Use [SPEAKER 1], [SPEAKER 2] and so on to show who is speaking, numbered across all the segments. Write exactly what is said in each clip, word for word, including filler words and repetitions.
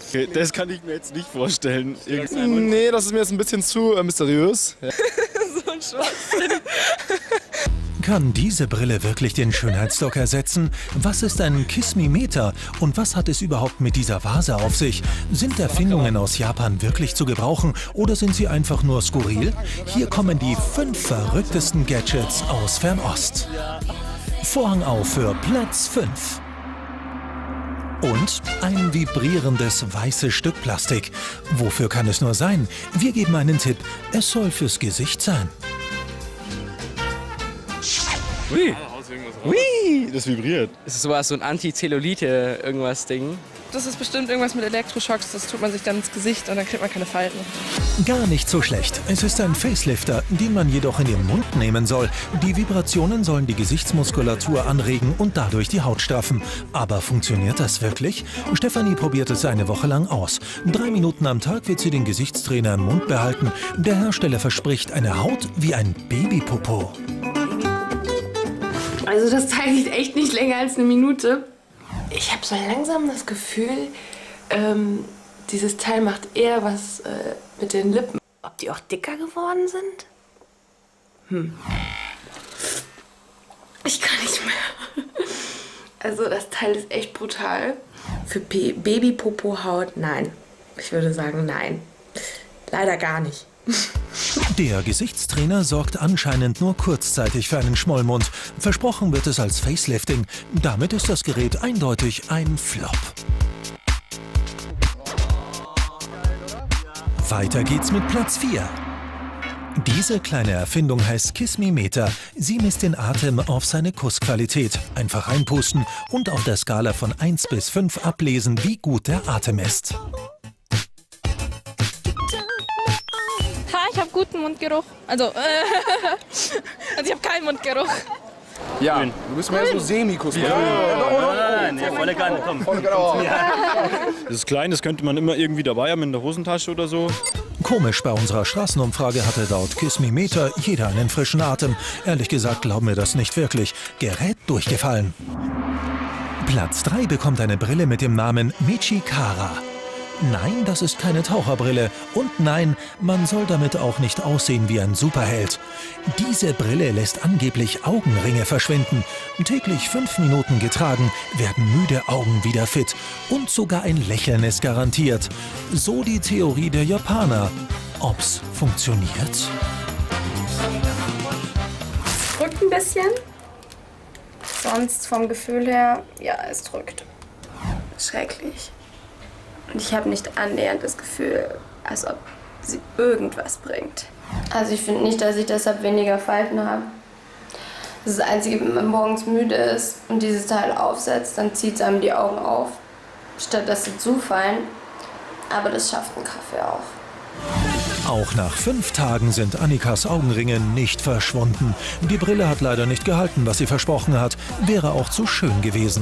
[SPEAKER 1] Okay, das kann ich mir jetzt nicht vorstellen.
[SPEAKER 2] Nee, das ist mir jetzt ein bisschen zu äh, mysteriös. Ja.
[SPEAKER 3] So ein Schwachsinn.
[SPEAKER 4] Kann diese Brille wirklich den Schönheitsdoc ersetzen? Was ist ein Kismimeter und was hat es überhaupt mit dieser Vase auf sich? Sind Erfindungen aus Japan wirklich zu gebrauchen oder sind sie einfach nur skurril? Hier kommen die fünf verrücktesten Gadgets aus Fernost. Vorhang auf für Platz fünf. Und ein vibrierendes weißes Stück Plastik. Wofür kann es nur sein? Wir geben einen Tipp. Es soll fürs Gesicht sein.
[SPEAKER 1] Ui. Ui, das vibriert.
[SPEAKER 3] Das ist sowas, so ein Antizellulite irgendwas Ding.
[SPEAKER 5] Das ist bestimmt irgendwas mit Elektroschocks, das tut man sich dann ins Gesicht und dann kriegt man keine Falten.
[SPEAKER 4] Gar nicht so schlecht. Es ist ein Facelifter, den man jedoch in den Mund nehmen soll. Die Vibrationen sollen die Gesichtsmuskulatur anregen und dadurch die Haut straffen. Aber funktioniert das wirklich? Stefanie probiert es eine Woche lang aus. Drei Minuten am Tag wird sie den Gesichtstrainer im Mund behalten. Der Hersteller verspricht eine Haut wie ein Babypopo.
[SPEAKER 6] Also das Teil geht echt nicht länger als eine Minute. Ich habe so langsam das Gefühl, ähm, dieses Teil macht eher was äh, mit den Lippen. Ob die auch dicker geworden sind? Hm. Ich kann nicht mehr. Also das Teil ist echt brutal. Für Baby-Popo-Haut, nein. Ich würde sagen, nein. Leider gar nicht.
[SPEAKER 4] Der Gesichtstrainer sorgt anscheinend nur kurzzeitig für einen Schmollmund. Versprochen wird es als Facelifting. Damit ist das Gerät eindeutig ein Flop. Weiter geht's mit Platz vier. Diese kleine Erfindung heißt Kismimeter. Sie misst den Atem auf seine Kussqualität. Einfach reinpusten und auf der Skala von eins bis fünf ablesen, wie gut der Atem ist.
[SPEAKER 5] Ich habe guten Mundgeruch. Also, äh, also ich habe keinen Mundgeruch.
[SPEAKER 2] Ja, du bist mehr so semi-Kuss. Ja,
[SPEAKER 1] ja, ja, volle Kanne, komm. Volle Kanne. Das ist klein, das könnte man immer irgendwie dabei haben in der Hosentasche oder so.
[SPEAKER 4] Komisch, bei unserer Straßenumfrage hatte laut Kismimeter jeder einen frischen Atem. Ehrlich gesagt glauben wir das nicht wirklich. Gerät durchgefallen. Platz drei bekommt eine Brille mit dem Namen Michikara. Nein, das ist keine Taucherbrille. Und nein, man soll damit auch nicht aussehen wie ein Superheld. Diese Brille lässt angeblich Augenringe verschwinden. Täglich fünf Minuten getragen, werden müde Augen wieder fit. Und sogar ein Lächeln ist garantiert. So die Theorie der Japaner. Ob's funktioniert?
[SPEAKER 6] Drückt ein bisschen. Sonst vom Gefühl her, ja, es drückt. Schrecklich. Und ich habe nicht annähernd das Gefühl, als ob sie irgendwas bringt. Also ich finde nicht, dass ich deshalb weniger Falten habe. Das ist das Einzige, wenn man morgens müde ist und dieses Teil aufsetzt, dann zieht es einem die Augen auf, statt dass sie zufallen. Aber das schafft ein Kaffee auch.
[SPEAKER 4] Auch nach fünf Tagen sind Annikas Augenringe nicht verschwunden. Die Brille hat leider nicht gehalten, was sie versprochen hat. Wäre auch zu schön gewesen.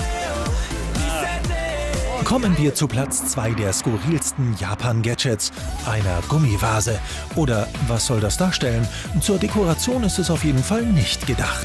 [SPEAKER 4] Kommen wir zu Platz zwei der skurrilsten Japan-Gadgets, einer Gummivase. Oder was soll das darstellen? Zur Dekoration ist es auf jeden Fall nicht gedacht.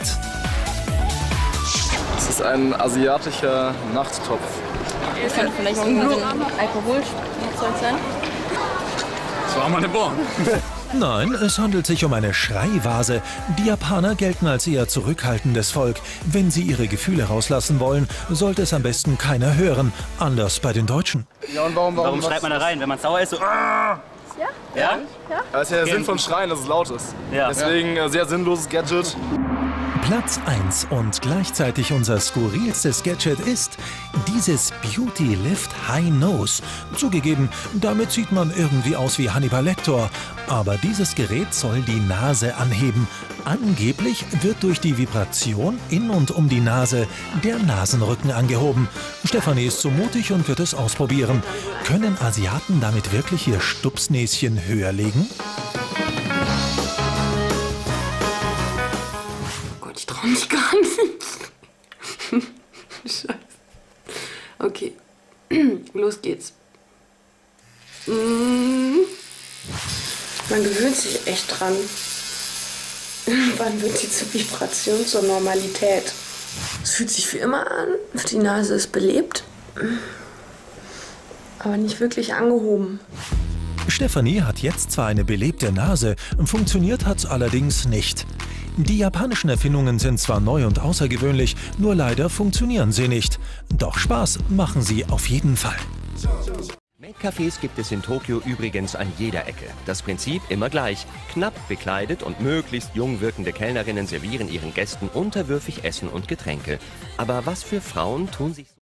[SPEAKER 2] Es ist ein asiatischer Nachttopf.
[SPEAKER 5] Das könnte vielleicht auch so ein Alkoholzeug sein.
[SPEAKER 2] Das war mal eine Born.
[SPEAKER 4] Nein, es handelt sich um eine Schreivase. Die Japaner gelten als eher zurückhaltendes Volk. Wenn sie ihre Gefühle rauslassen wollen, sollte es am besten keiner hören. Anders bei den Deutschen.
[SPEAKER 2] Ja, und warum, warum,
[SPEAKER 7] warum schreit man da rein, wenn man sauer ist? So,
[SPEAKER 5] Ja?
[SPEAKER 7] Ja?
[SPEAKER 5] Ja?
[SPEAKER 2] Das ist ja der Sinn von Schreien, dass es laut ist.
[SPEAKER 7] Ja.
[SPEAKER 2] Deswegen äh, sehr sinnloses Gadget.
[SPEAKER 4] Platz eins und gleichzeitig unser skurrilstes Gadget ist dieses Beauty Lift High Nose. Zugegeben, damit sieht man irgendwie aus wie Hannibal Lecter. Aber dieses Gerät soll die Nase anheben. Angeblich wird durch die Vibration in und um die Nase der Nasenrücken angehoben. Stefanie ist so mutig und wird es ausprobieren. Können Asiaten damit wirklich ihr Stupsnäschen höher legen?
[SPEAKER 6] Ich traue mich gar nicht. Scheiße. Okay, los geht's. Man gewöhnt sich echt dran. Wann wird die zur Vibration zur Normalität? Es fühlt sich wie immer an. Die Nase ist belebt.
[SPEAKER 8] aber nicht wirklich angehoben.
[SPEAKER 4] Stefanie hat jetzt zwar eine belebte Nase, funktioniert hat's allerdings nicht. Die japanischen Erfindungen sind zwar neu und außergewöhnlich, nur leider funktionieren sie nicht. Doch Spaß machen sie auf jeden Fall.
[SPEAKER 9] Make-Cafés gibt es in Tokio übrigens an jeder Ecke. Das Prinzip immer gleich. Knapp bekleidet und möglichst jung wirkende Kellnerinnen servieren ihren Gästen unterwürfig Essen und Getränke. Aber was für Frauen tun sich